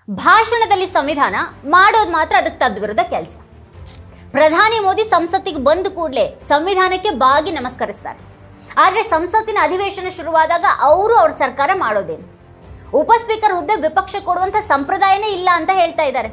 ಭಾಷಣದಲ್ಲಿ ಸಂವಿಧಾನ ಮಾಡೋದು ಮಾತ್ರ ಅದಕ್ಕೆ ತದ್ವಿರುದ್ಧ ಕೆಲಸ. ಪ್ರಧಾನಿ ಮೋದಿ ಸಂಸತ್ತಿಗೆ ಬಂದ ಕೂಡಲೇ ಸಂವಿಧಾನಕ್ಕೆ ಬಾಗಿ ನಮಸ್ಕರಿಸ್ತಾರೆ. ಆದರೆ ಸಂಸತ್ತಿನ ಅಧಿವೇಶನ ಶುರುವಾದಾಗ ಅವ್ರ ಸರ್ಕಾರ ಮಾಡೋದೇನು? ಉಪ ಸ್ಪೀಕರ್ ಹುದ್ದೆ ವಿಪಕ್ಷ ಕೊಡುವಂಥ ಸಂಪ್ರದಾಯನೇ ಇಲ್ಲ ಅಂತ ಹೇಳ್ತಾ ಇದ್ದಾರೆ.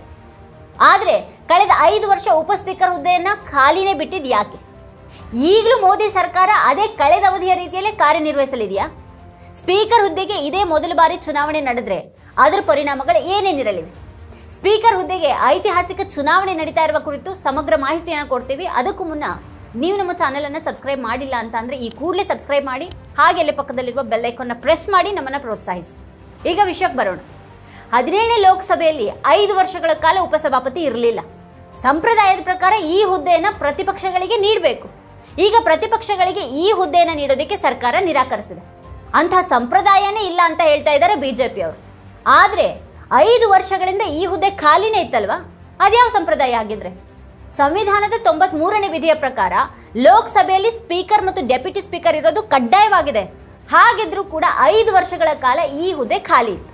ಆದರೆ ಕಳೆದ 5 ವರ್ಷ ಉಪ ಸ್ಪೀಕರ್ ಹುದ್ದೆಯನ್ನ ಖಾಲಿನೇ ಬಿಟ್ಟಿದ್ದು ಯಾಕೆ? ಈಗಲೂ ಮೋದಿ ಸರ್ಕಾರ ಅದೇ ಕಳೆದ ಅವಧಿಯ ರೀತಿಯಲ್ಲೇ ಕಾರ್ಯನಿರ್ವಹಿಸಲಿದೆಯಾ? ಸ್ಪೀಕರ್ ಹುದ್ದೆಗೆ ಇದೇ ಮೊದಲ ಬಾರಿ ಚುನಾವಣೆ ನಡೆದ್ರೆ ಅದರ ಪರಿಣಾಮಗಳು ಏನೇನಿರಲಿವೆ? ಸ್ಪೀಕರ್ ಹುದ್ದೆಗೆ ಐತಿಹಾಸಿಕ ಚುನಾವಣೆ ನಡೀತಾ ಇರುವ ಕುರಿತು ಸಮಗ್ರ ಮಾಹಿತಿಯನ್ನು ಕೊಡ್ತೀವಿ. ಅದಕ್ಕೂ ಮುನ್ನ ನೀವು ನಮ್ಮ ಚಾನೆಲ್ ಅನ್ನು ಸಬ್ಸ್ಕ್ರೈಬ್ ಮಾಡಿಲ್ಲ ಅಂತ ಅಂದ್ರೆ ಈ ಕೂಡಲೇ ಸಬ್ಸ್ಕ್ರೈಬ್ ಮಾಡಿ, ಹಾಗೆ ಅಲ್ಲೇ ಪಕ್ಕದಲ್ಲಿರುವ ಬೆಲ್ ಐಕಾನ್ನ ಪ್ರೆಸ್ ಮಾಡಿ ನಮ್ಮನ್ನ ಪ್ರೋತ್ಸಾಹಿಸಿ. ಈಗ ವಿಷಯಕ್ಕೆ ಬರೋಣ. 17ನೇ ಲೋಕಸಭೆಯಲ್ಲಿ 5 ವರ್ಷಗಳ ಕಾಲ ಉಪಸಭಾಪತಿ ಇರಲಿಲ್ಲ. ಸಂಪ್ರದಾಯದ ಪ್ರಕಾರ ಈ ಹುದ್ದೆಯನ್ನು ಪ್ರತಿಪಕ್ಷಗಳಿಗೆ ನೀಡಬೇಕು. ಈಗ ಪ್ರತಿಪಕ್ಷಗಳಿಗೆ ಈ ಹುದ್ದೆಯನ್ನು ನೀಡೋದಕ್ಕೆ ಸರ್ಕಾರ ನಿರಾಕರಿಸಿದೆ. ಅಂತಹ ಸಂಪ್ರದಾಯನೇ ಇಲ್ಲ ಅಂತ ಹೇಳ್ತಾ ಇದ್ದಾರೆ ಬಿಜೆಪಿ ಅವರು. ಆದರೆ 5 ವರ್ಷಗಳಿಂದ ಈ ಹುದ್ದೆ ಖಾಲಿನೇ ಇತ್ತಲ್ವಾ? ಅದ್ಯಾವ ಸಂಪ್ರದಾಯ ಆಗಿದ್ರೆ? ಸಂವಿಧಾನದ 93ನೇ ವಿಧಿಯ ಪ್ರಕಾರ ಲೋಕಸಭೆಯಲ್ಲಿ ಸ್ಪೀಕರ್ ಮತ್ತು ಡೆಪ್ಯೂಟಿ ಸ್ಪೀಕರ್ ಇರೋದು ಕಡ್ಡಾಯವಾಗಿದೆ. ಹಾಗಿದ್ರೂ ಕೂಡ 5 ವರ್ಷಗಳ ಕಾಲ ಈ ಹುದ್ದೆ ಖಾಲಿ ಇತ್ತು.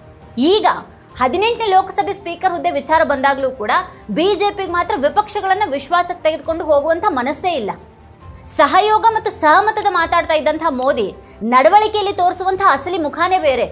ಈಗ 18ನೇ ಲೋಕಸಭೆ ಸ್ಪೀಕರ್ ಹುದ್ದೆ ವಿಚಾರ ಬಂದಾಗಲೂ ಕೂಡ ಬಿಜೆಪಿಗೆ ಮಾತ್ರ ವಿಪಕ್ಷಗಳನ್ನು ವಿಶ್ವಾಸಕ್ಕೆ ತೆಗೆದುಕೊಂಡು ಹೋಗುವಂಥ ಮನಸ್ಸೇ ಇಲ್ಲ. ಸಹಯೋಗ ಮತ್ತು ಸಹಮತದ ಮಾತಾಡ್ತಾ ಇದ್ದಂಥ ಮೋದಿ ನಡವಳಿಕೆಯಲ್ಲಿ ತೋರಿಸುವಂತಹ ಅಸಲಿ ಮುಖಾನೇ ಬೇರೆ.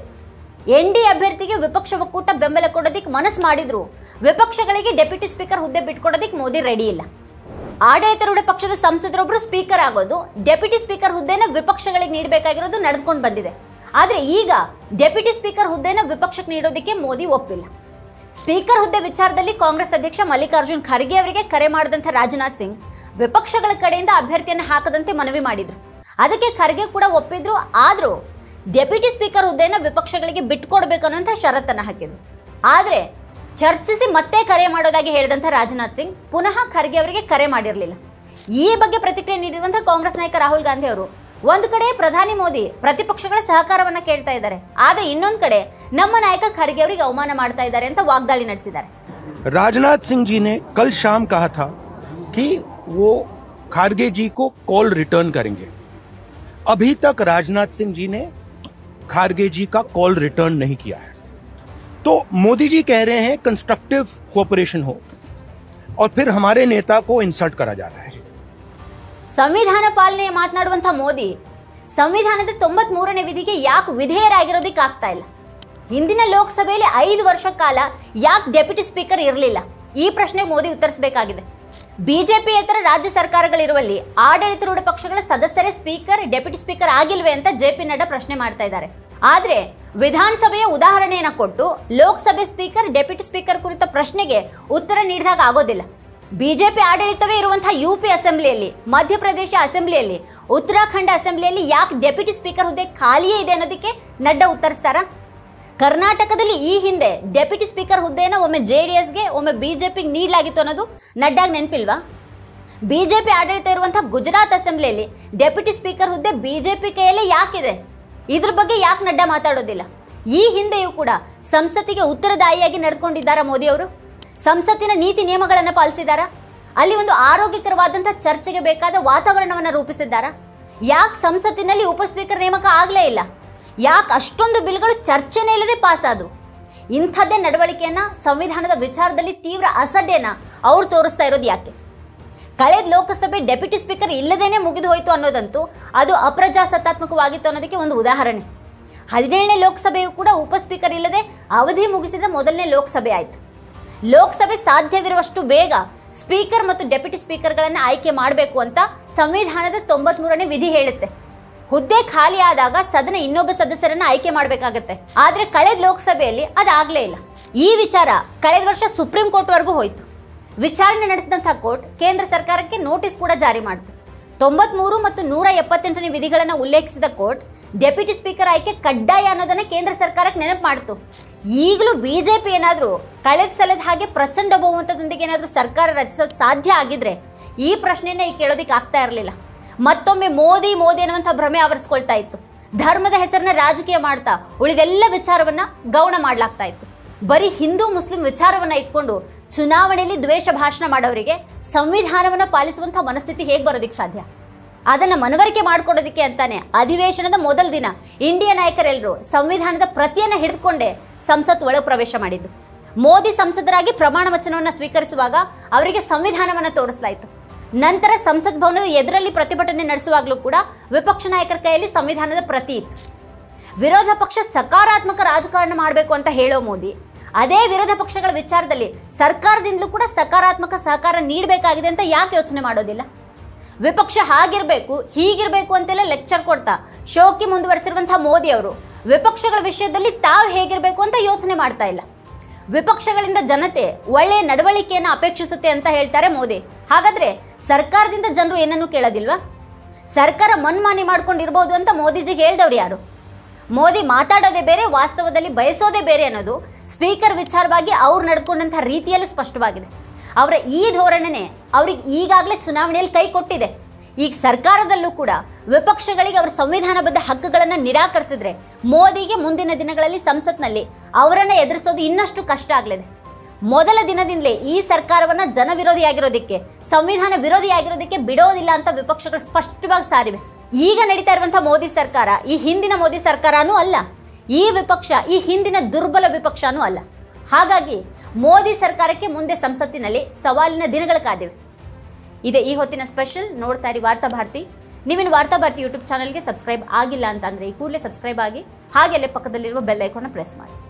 NDA ಅಭ್ಯರ್ಥಿಗೆ ವಿಪಕ್ಷ ಒಕ್ಕೂಟ ಬೆಂಬಲ ಕೊಡೋದಿಕ್ಕೆ ಮನಸ್ಸು ಮಾಡಿದ್ರು, ವಿಪಕ್ಷಗಳಿಗೆ ಡೆಪ್ಯೂಟಿ ಸ್ಪೀಕರ್ ಹುದ್ದೆ ಬಿಟ್ಕೊಡೋದಿಕ್ಕೆ ಮೋದಿ ರೆಡಿ ಇಲ್ಲ. ಆಡಳಿತಾರೂಢ ಪಕ್ಷದ ಸಂಸದರೊಬ್ಬರು ಸ್ಪೀಕರ್ ಆಗೋದು, ಡೆಪ್ಯೂಟಿ ಸ್ಪೀಕರ್ ಹುದ್ದೆನ ವಿಪಕ್ಷಗಳಿಗೆ ನೀಡಬೇಕಾಗಿರೋದು ನಡೆದುಕೊಂಡು ಬಂದಿದೆ. ಆದರೆ ಈಗ ಡೆಪ್ಯೂಟಿ ಸ್ಪೀಕರ್ ಹುದ್ದೆನ ವಿಪಕ್ಷಕ್ಕೆ ನೀಡೋದಕ್ಕೆ ಮೋದಿ ಒಪ್ಪಿಲ್ಲ. ಸ್ಪೀಕರ್ ಹುದ್ದೆ ವಿಚಾರದಲ್ಲಿ ಕಾಂಗ್ರೆಸ್ ಅಧ್ಯಕ್ಷ ಮಲ್ಲಿಕಾರ್ಜುನ್ ಖರ್ಗೆ ಅವರಿಗೆ ಕರೆ ಮಾಡಿದಂಥ ರಾಜನಾಥ್ ಸಿಂಗ್ ವಿಪಕ್ಷಗಳ ಕಡೆಯಿಂದ ಅಭ್ಯರ್ಥಿಯನ್ನು ಹಾಕದಂತೆ ಮನವಿ ಮಾಡಿದ್ರು. ಅದಕ್ಕೆ ಖರ್ಗೆ ಕೂಡ ಒಪ್ಪಿದ್ರು. ಆದರೂ ಡೆಪ್ಯೂಟಿ ಸ್ಪೀಕರ್ ಹುದ್ದೆನ ವಿಪಕ್ಷಗಳಿಗೆ ಬಿಟ್ಕೊಡ್ಬೇಕು ಅನ್ನೋಂಥ ಷರತ್ತನ್ನು ಹಾಕಿದ್ರು. ಆದರೆ ಚರ್ಚಿಸಿ ಮತ್ತೆ ಕರೆ ಮಾಡೋದಾಗಿ ಹೇಳಿದಂಥ ರಾಜನಾಥ್ ಸಿಂಗ್ ಪುನಃ ಖರ್ಗೆ ಅವರಿಗೆ ಕರೆ ಮಾಡಿರಲಿಲ್ಲ. ಈ ಬಗ್ಗೆ ಪ್ರತಿಕ್ರಿಯೆ ನೀಡಿರುವಂಥ ಕಾಂಗ್ರೆಸ್ ನಾಯಕ ರಾಹುಲ್ ಗಾಂಧಿ ಅವರು ಒಂದು ಕಡೆ ಪ್ರಧಾನಿ ಮೋದಿ ಪ್ರತಿಪಕ್ಷಗಳ ಸಹಕಾರವನ್ನ ಕೇಳ್ತಾ ಇದ್ದಾರೆ, ಆದರೆ ಇನ್ನೊಂದು ಕಡೆ ನಮ್ಮ ನಾಯಕ ಖರ್ಗೆ ಅವರಿಗೆ ಅವಮಾನ ಮಾಡ್ತಾ ಇದ್ದಾರೆ ಅಂತ ವಾಗ್ದಾಳಿ ನಡೆಸಿದ್ದಾರೆ. राजनाथ सिंह जी ने कल शाम कहा था कि वो खारगे जी को कॉल रिटर्न करेंगे. अभी तक राजनाथ सिंह जी ने खारगे जी का कॉल रिटर्न नहीं किया है. तो मोदी जी कह रहे हैं कंस्ट्रक्टिव कोऑपरेशन हो, और फिर हमारे नेता को इंसल्ट करा जा रहा है. ಸಂವಿಧಾನ ಪಾಲನೆ ಮಾತನಾಡುವಂಥ ಮೋದಿ ಸಂವಿಧಾನದ 93ನೇ ವಿಧಿಗೆ ಯಾಕೆ ವಿಧೇಯರಾಗಿರೋದಕ್ಕೆ ಆಗ್ತಾ ಇಲ್ಲ? ಹಿಂದಿನ ಲೋಕಸಭೆಯಲ್ಲಿ 5 ವರ್ಷ ಕಾಲ ಯಾಕೆ ಡೆಪ್ಯೂಟಿ ಸ್ಪೀಕರ್ ಇರಲಿಲ್ಲ? ಈ ಪ್ರಶ್ನೆ ಮೋದಿ ಉತ್ತರಿಸಬೇಕಾಗಿದೆ. ಬಿಜೆಪಿಯೇತರ ರಾಜ್ಯ ಸರ್ಕಾರಗಳಿರುವಲ್ಲಿ ಆಡಳಿತಾರೂಢ ಪಕ್ಷಗಳ ಸದಸ್ಯರೇ ಸ್ಪೀಕರ್, ಡೆಪ್ಯೂಟಿ ಸ್ಪೀಕರ್ ಆಗಿಲ್ವೇ ಅಂತ JP ನಡ್ಡಾ ಪ್ರಶ್ನೆ ಮಾಡ್ತಾ ಇದ್ದಾರೆ. ಆದರೆ ವಿಧಾನಸಭೆಯ ಉದಾಹರಣೆಯನ್ನು ಕೊಟ್ಟು ಲೋಕಸಭೆ ಸ್ಪೀಕರ್, ಡೆಪ್ಯೂಟಿ ಸ್ಪೀಕರ್ ಕುರಿತ ಪ್ರಶ್ನೆಗೆ ಉತ್ತರ ನೀಡಿದಾಗ ಆಗೋದಿಲ್ಲ. ಬಿಜೆಪಿ ಆಡಳಿತವೇ ಇರುವಂತಹ UP ಅಸೆಂಬ್ಲಿಯಲ್ಲಿ, ಮಧ್ಯಪ್ರದೇಶ ಅಸೆಂಬ್ಲಿಯಲ್ಲಿ, ಉತ್ತರಾಖಂಡ ಅಸೆಂಬ್ಲಿಯಲ್ಲಿ ಯಾಕೆ ಡೆಪ್ಯೂಟಿ ಸ್ಪೀಕರ್ ಹುದ್ದೆ ಖಾಲಿಯೇ ಇದೆ ಅನ್ನೋದಕ್ಕೆ ನಡ್ಡಾ ಉತ್ತರಿಸ್ತಾರಾ? ಕರ್ನಾಟಕದಲ್ಲಿ ಈ ಹಿಂದೆ ಡೆಪ್ಯೂಟಿ ಸ್ಪೀಕರ್ ಹುದ್ದೆಯನ್ನು ಒಮ್ಮೆ JDSಗೆ, ಒಮ್ಮೆ ಬಿಜೆಪಿಗೆ ನೀಡಲಾಗಿತ್ತು ಅನ್ನೋದು ನಡ್ಡಾಗ್ ನೆನಪಿಲ್ವಾ? ಬಿಜೆಪಿ ಆಡಳಿತ ಇರುವಂತಹ ಗುಜರಾತ್ ಅಸೆಂಬ್ಲಿಯಲ್ಲಿ ಡೆಪ್ಯೂಟಿ ಸ್ಪೀಕರ್ ಹುದ್ದೆ ಬಿಜೆಪಿ ಕೈಯಲ್ಲೇ ಯಾಕಿದೆ? ಇದ್ರ ಬಗ್ಗೆ ಯಾಕೆ ನಡ್ಡಾ ಮಾತಾಡೋದಿಲ್ಲ? ಈ ಹಿಂದೆಯೂ ಕೂಡ ಸಂಸತ್ತಿಗೆ ಉತ್ತರದಾಯಿಯಾಗಿ ನಡೆದುಕೊಂಡಿದ್ದಾರಾ ಮೋದಿ ಅವರು? ಸಂಸತ್ತಿನ ನೀತಿ ನಿಯಮಗಳನ್ನು ಪಾಲಿಸಿದಾರಾ? ಅಲ್ಲಿ ಒಂದು ಆರೋಗ್ಯಕರವಾದಂಥ ಚರ್ಚೆಗೆ ಬೇಕಾದ ವಾತಾವರಣವನ್ನು ರೂಪಿಸಿದ್ದಾರಾ? ಯಾಕೆ ಸಂಸತ್ತಿನಲ್ಲಿ ಉಪ ಸ್ಪೀಕರ್ ನೇಮಕ ಆಗಲೇ ಇಲ್ಲ? ಯಾಕೆ ಅಷ್ಟೊಂದು ಬಿಲ್ಗಳು ಚರ್ಚೆನೇ ಇಲ್ಲದೆ ಪಾಸ್ ಆದವು? ಇಂಥದ್ದೇ ನಡವಳಿಕೆಯನ್ನ, ಸಂವಿಧಾನದ ವಿಚಾರದಲ್ಲಿ ತೀವ್ರ ಅಸಡ್ಡೆಯನ್ನ ಅವ್ರು ತೋರಿಸ್ತಾ ಇರೋದು ಯಾಕೆ? ಕಳೆದ ಲೋಕಸಭೆ ಡೆಪ್ಯೂಟಿ ಸ್ಪೀಕರ್ ಇಲ್ಲದೇನೆ ಮುಗಿದು ಹೋಯಿತು ಅನ್ನೋದಂತೂ ಅದು ಅಪ್ರಜಾಸತ್ತಾತ್ಮಕವಾಗಿತ್ತು ಅನ್ನೋದಕ್ಕೆ ಒಂದು ಉದಾಹರಣೆ. 17ನೇ ಲೋಕಸಭೆಯೂ ಕೂಡ ಉಪ ಸ್ಪೀಕರ್ ಇಲ್ಲದೆ ಅವಧಿ ಮುಗಿಸಿದ ಮೊದಲನೇ ಲೋಕಸಭೆ ಆಯಿತು. ಲೋಕಸಭೆ ಸಾಧ್ಯವಿರುವಷ್ಟು ಬೇಗ ಸ್ಪೀಕರ್ ಮತ್ತು ಡೆಪ್ಯೂಟಿ ಸ್ಪೀಕರ್ಗಳನ್ನು ಆಯ್ಕೆ ಮಾಡಬೇಕು ಅಂತ ಸಂವಿಧಾನದ 93ನೇ ವಿಧಿ ಹೇಳುತ್ತೆ. ಹುದ್ದೆ ಖಾಲಿ ಆದಾಗ ಸದನ ಇನ್ನೊಬ್ಬ ಸದಸ್ಯರನ್ನ ಆಯ್ಕೆ ಮಾಡಬೇಕಾಗತ್ತೆ. ಆದರೆ ಕಳೆದ ಲೋಕಸಭೆಯಲ್ಲಿ ಅದಾಗಲೇ ಇಲ್ಲ. ಈ ವಿಚಾರ ಕಳೆದ ವರ್ಷ ಸುಪ್ರೀಂ ಕೋರ್ಟ್ ವರೆಗೂ ಹೋಯಿತು. ವಿಚಾರಣೆ ನಡೆಸಿದಂತಹ ಕೋರ್ಟ್ ಕೇಂದ್ರ ಸರ್ಕಾರಕ್ಕೆ ನೋಟಿಸ್ ಕೂಡ ಜಾರಿ ಮಾಡಿತು. 93 ಮತ್ತು 178ನೇ ವಿಧಿಗಳನ್ನು ಉಲ್ಲೇಖಿಸಿದ ಕೋರ್ಟ್ ಡೆಪ್ಯೂಟಿ ಸ್ಪೀಕರ್ ಆಯ್ಕೆ ಕಡ್ಡಾಯ ಅನ್ನೋದನ್ನ ಕೇಂದ್ರ ಸರ್ಕಾರಕ್ಕೆ ನೆನಪು ಮಾಡಿತು. ಈಗಲೂ ಬಿಜೆಪಿ ಏನಾದರೂ ಕಳೆದ ಸಲದ ಹಾಗೆ ಪ್ರಚಂಡ ಬಹುಮತದೊಂದಿಗೆ ಏನಾದರೂ ಸರ್ಕಾರ ರಚಿಸೋದು ಸಾಧ್ಯ ಆಗಿದ್ರೆ ಈ ಪ್ರಶ್ನೆಯನ್ನ ಕೇಳೋದಿಕ್ಕೆ ಆಗ್ತಾ ಇರಲಿಲ್ಲ. ಮತ್ತೊಮ್ಮೆ ಮೋದಿ ಮೋದಿ ಅನ್ನುವಂಥ ಭ್ರಮೆ ಆವರಿಸ್ಕೊಳ್ತಾ ಇತ್ತು. ಧರ್ಮದ ಹೆಸರನ್ನ ರಾಜಕೀಯ ಮಾಡ್ತಾ ಉಳಿದೆಲ್ಲ ವಿಚಾರವನ್ನ ಗೌಣ ಮಾಡ್ಲಾಗ್ತಾ ಇತ್ತು. ಬರೀ ಹಿಂದೂ ಮುಸ್ಲಿಂ ವಿಚಾರವನ್ನ ಇಟ್ಕೊಂಡು ಚುನಾವಣೆಯಲ್ಲಿ ದ್ವೇಷ ಭಾಷಣ ಮಾಡೋರಿಗೆ ಸಂವಿಧಾನವನ್ನ ಪಾಲಿಸುವಂಥ ಮನಸ್ಥಿತಿ ಹೇಗೆ ಬರೋದಿಕ್ಕೆ ಸಾಧ್ಯ? ಅದನ್ನ ಮನವರಿಕೆ ಮಾಡಿಕೊಡೋದಕ್ಕೆ ಅಂತಾನೆ ಅಧಿವೇಶನದ ಮೊದಲ ದಿನ ಇಂಡಿಯಾ ನಾಯಕರೆಲ್ಲರೂ ಸಂವಿಧಾನದ ಪ್ರತಿಯನ್ನ ಹಿಡಿದುಕೊಂಡೇ ಸಂಸತ್ ಒಳಗೆ ಪ್ರವೇಶ ಮಾಡಿದ್ದು. ಮೋದಿ ಸಂಸದರಾಗಿ ಪ್ರಮಾಣ ವಚನವನ್ನು ಸ್ವೀಕರಿಸುವಾಗ ಅವರಿಗೆ ಸಂವಿಧಾನವನ್ನು ತೋರಿಸಲಾಯಿತು. ನಂತರ ಸಂಸತ್ ಭವನದ ಎದುರಲ್ಲಿ ಪ್ರತಿಭಟನೆ ನಡೆಸುವಾಗಲೂ ಕೂಡ ವಿಪಕ್ಷ ನಾಯಕರ ಕೈಯಲ್ಲಿ ಸಂವಿಧಾನದ ಪ್ರತಿ ಇತ್ತು. ವಿರೋಧ ಪಕ್ಷ ಸಕಾರಾತ್ಮಕ ರಾಜಕಾರಣ ಮಾಡಬೇಕು ಅಂತ ಹೇಳೋ ಮೋದಿ ಅದೇ ವಿರೋಧ ಪಕ್ಷಗಳ ವಿಚಾರದಲ್ಲಿ ಸರ್ಕಾರದಿಂದಲೂ ಕೂಡ ಸಕಾರಾತ್ಮಕ ಸಹಕಾರ ನೀಡಬೇಕಾಗಿದೆ ಅಂತ ಯಾಕೆ ಯೋಚನೆ ಮಾಡೋದಿಲ್ಲ? ವಿಪಕ್ಷ ಹಾಗಿರ್ಬೇಕು ಹೀಗಿರ್ಬೇಕು ಅಂತೆಲ್ಲ ಲೆಕ್ಚರ್ ಕೊಡ್ತಾ ಶೋಕಿ ಮುಂದುವರೆಸಿರುವಂತಹ ಮೋದಿ ಅವರು ವಿಪಕ್ಷಗಳ ವಿಷಯದಲ್ಲಿ ತಾವು ಹೇಗಿರ್ಬೇಕು ಅಂತ ಯೋಚನೆ ಮಾಡ್ತಾ ಇಲ್ಲ. ವಿಪಕ್ಷಗಳಿಂದ ಜನತೆ ಒಳ್ಳೆಯ ನಡವಳಿಕೆಯನ್ನು ಅಪೇಕ್ಷಿಸುತ್ತೆ ಅಂತ ಹೇಳ್ತಾರೆ ಮೋದಿ. ಹಾಗಾದ್ರೆ ಸರ್ಕಾರದಿಂದ ಜನರು ಏನನ್ನೂ ಕೇಳೋದಿಲ್ವಾ? ಸರ್ಕಾರ ಮನ್ಮಾನಿ ಮಾಡ್ಕೊಂಡಿರ್ಬೋದು ಅಂತ ಮೋದಿಜಿಗೆ ಹೇಳ್ದವ್ರು ಯಾರು? ಮೋದಿ ಮಾತಾಡೋದೇ ಬೇರೆ, ವಾಸ್ತವದಲ್ಲಿ ಬಯಸೋದೇ ಬೇರೆ ಅನ್ನೋದು ಸ್ಪೀಕರ್ ವಿಚಾರವಾಗಿ ಅವ್ರು ನಡೆದುಕೊಂಡಂತಹ ರೀತಿಯಲ್ಲೂ ಸ್ಪಷ್ಟವಾಗಿದೆ. ಅವರ ಈ ಧೋರಣೆನೇ ಅವ್ರಿಗೆ ಈಗಾಗಲೇ ಚುನಾವಣೆಯಲ್ಲಿ ಕೈ ಕೊಟ್ಟಿದೆ. ಈಗ ಸರ್ಕಾರದಲ್ಲೂ ಕೂಡ ವಿಪಕ್ಷಗಳಿಗೆ ಅವರ ಸಂವಿಧಾನಬದ್ಧ ಹಕ್ಕುಗಳನ್ನು ನಿರಾಕರಿಸಿದ್ರೆ ಮೋದಿಗೆ ಮುಂದಿನ ದಿನಗಳಲ್ಲಿ ಸಂಸತ್ನಲ್ಲಿ ಅವರನ್ನು ಎದುರಿಸೋದು ಇನ್ನಷ್ಟು ಕಷ್ಟ ಆಗಲಿದೆ. ಮೊದಲ ದಿನದಿಂದಲೇ ಈ ಸರ್ಕಾರವನ್ನ ಜನವಿರೋಧಿಯಾಗಿರೋದಕ್ಕೆ, ಸಂವಿಧಾನ ವಿರೋಧಿಯಾಗಿರೋದಕ್ಕೆ ಬಿಡೋದಿಲ್ಲ ಅಂತ ವಿಪಕ್ಷಗಳು ಸ್ಪಷ್ಟವಾಗಿ ಸಾರಿವೆ. ಈಗ ನಡೀತಾ ಇರುವಂತಹ ಮೋದಿ ಸರ್ಕಾರ ಈ ಹಿಂದಿನ ಮೋದಿ ಸರ್ಕಾರನೂ ಅಲ್ಲ, ಈ ವಿಪಕ್ಷ ಈ ಹಿಂದಿನ ದುರ್ಬಲ ವಿಪಕ್ಷನೂ ಅಲ್ಲ. ಹಾಗಾಗಿ ಮೋದಿ ಸರ್ಕಾರಕ್ಕೆ ಮುಂದೆ ಸಂಸತ್ತಿನಲ್ಲಿ ಸವಾಲಿನ ದಿನಗಳು ಕಾದಿವೆ. ಇದೆ ಈ ಹೊತ್ತಿನ ಸ್ಪೆಷಲ್. ನೋಡ್ತಾ ಇರಿ ವಾರ್ತಾ ಭಾರತಿ. ನೀವಿನ್ನು ವಾರ್ತಾ ಭಾರತಿ ಯೂಟ್ಯೂಬ್ ಚಾನಲ್ಗೆ ಸಬ್ಸ್ಕ್ರೈಬ್ ಆಗಿಲ್ಲ ಅಂತಂದ್ರೆ ಈ ಕೂಡಲೇ ಸಬ್ಸ್ಕ್ರೈಬ್ ಆಗಿ, ಹಾಗೆಲ್ಲೇ ಪಕ್ಕದಲ್ಲಿರುವ ಬೆಲ್ ಐಕಾನ್ ಪ್ರೆಸ್ ಮಾಡಿ.